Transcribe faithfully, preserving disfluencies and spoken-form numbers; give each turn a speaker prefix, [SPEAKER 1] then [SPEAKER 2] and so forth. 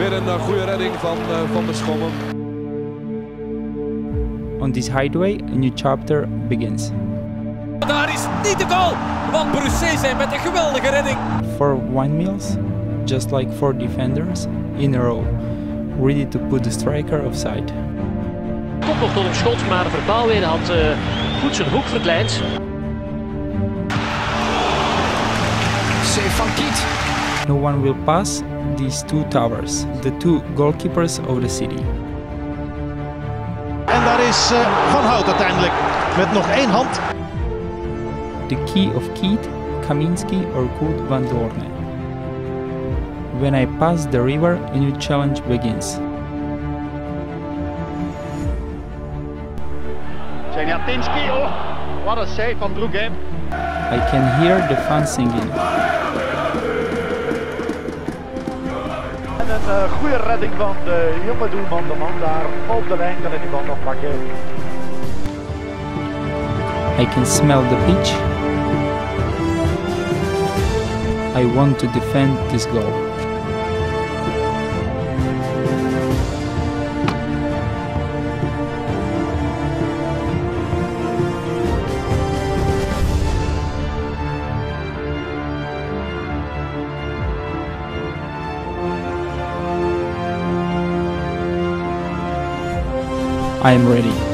[SPEAKER 1] Weer een uh, goede redding van, uh, van de Schommen.
[SPEAKER 2] On this highway, a new chapter begins.
[SPEAKER 3] Daar is niet de goal van Brussé zijn met een geweldige redding.
[SPEAKER 2] Four windmills, just like four defenders, in a row, ready to put the striker offside.
[SPEAKER 4] Komt nog tot een schot, maar Verbouwheden had uh, goed zijn hoek verkleind.
[SPEAKER 3] Save van Kiet.
[SPEAKER 2] No one will pass these two towers, the two goalkeepers of the city.
[SPEAKER 5] En daar is uh, Van Hout uiteindelijk met nog één hand.
[SPEAKER 2] The key of Kiet, Kaminski or Kurt van Doorne. When I pass the river, a new challenge begins.
[SPEAKER 6] Zeniatinski, oh, what a save van Broek.
[SPEAKER 2] I can hear the fans singing.
[SPEAKER 6] En een uh, goede redding van de jonge doelman, de man daar op de lijn, kan hij die bal nog pakken.
[SPEAKER 2] I can smell the pitch. I want to defend this goal. I am ready.